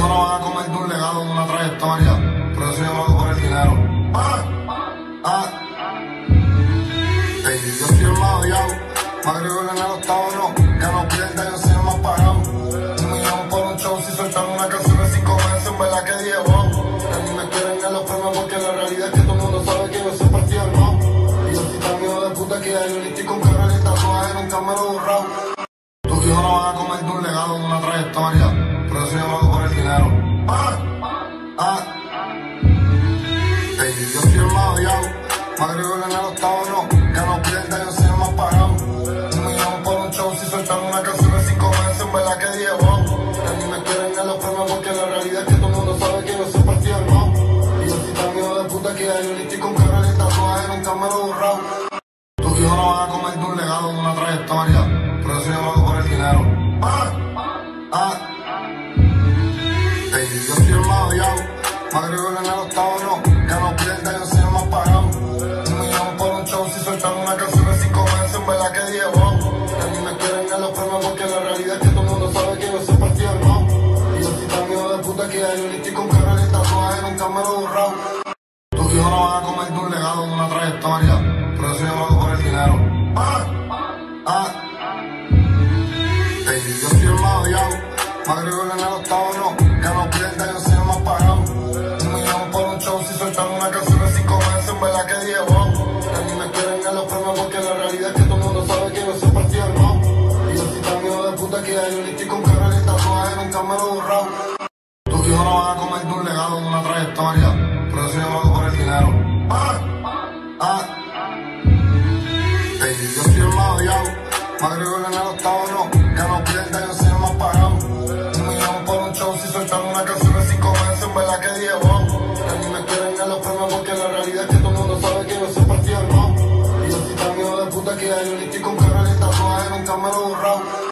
hijos no van a comer de un legado, de una trayectoria. Por eso yo lo hago por el dinero. Ey, yo soy el más odiado. Me agrego en el octavo, no. Que no pierda, yo soy el más pagado. 1 millón por un show, si sueltan una canción de 5 meses, en verdad que 10, wow. Que a mí me quieren en los premios porque la realidad es que todo el mundo sabe que yo soy partido, no. Y yo soy tan hijo de puta que ya yo ni estoy con carrera y tatuaje, nunca me lo he borrado. Tus hijos no van a comer de un legado, de una trayectoria. Por eso yo lo hago por el dinero. Ey, yo soy el más odiado. Me agrego en el octavo, no. Que no pierda, yo soy el más pagado. 1 millón por un show, si sueltan una canción de 5 meses, en verdad que 10, wow. Que a mí me quieren en los premios porque la realidad es que todo el mundo sabe que yo soy partido, no. Y yo soy tan hijo de puta que ya yo ni estoy con carrera y tatuaje, nunca me lo he borrado. Tus hijos no van a comer de un legado, de una trayectoria. Por eso yo lo hago por el dinero. Ey, yo soy el más odiado. Me agrego en el octavo, no. Que no pierda, yo soy el más pagado. 1 millón por un show, si sueltan una canción de 5 meses, en verdad que 10, wow. Que a mí me quieren en los premios porque la realidad es que todo el mundo sabe que yo soy partido, no. Y yo soy tan hijo de puta que ya yo ni estoy con carrera y tatuaje, nunca me lo he borrado. Tus hijos no van a comer de un legado, de una trayectoria. Por eso yo lo hago por el dinero. Ey, yo soy el más odiado. Me agrego en el octavo, no. Que no pierda, yo soy el más pagado. 1 millón por un show, si sueltan una canción de 5 meses, en verdad que 10, wow. Que a mí me quieren en los premios porque la realidad es que todo el mundo sabe que yo soy partido, no. Y yo soy tan hijo de puta que ya yo ni estoy con carrera y tatuaje, nunca me lo he borrado. Tus hijos no van a comer de un legado, de una trayectoria. Por eso yo lo hago por el dinero. Ey, yo soy el más odiado. Me agrego en el octavo, no. Que no pierda, yo soy el más pagado. 1 millón por un show, si sueltan una canción de 5 meses, en verdad que 10, wow. Que a mí me quieren en los premios porque la realidad es que todo el mundo sabe que yo soy partido, no. Y yo soy tan hijo de puta que ya yo ni estoy con carrera y tatuaje, nunca me lo he borrado.